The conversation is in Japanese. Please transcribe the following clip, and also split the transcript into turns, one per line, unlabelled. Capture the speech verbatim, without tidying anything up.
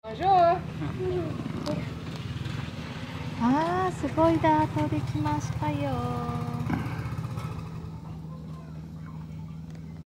あー、すごいダートできましたよ。